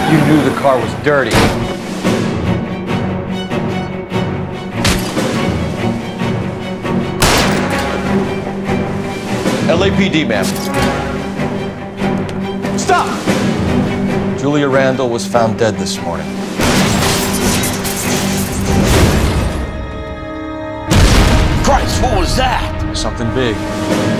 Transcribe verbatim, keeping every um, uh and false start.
You knew the car was dirty. L A P D, ma'am. Stop! Julia Randall was found dead this morning. Christ, what was that? Something big.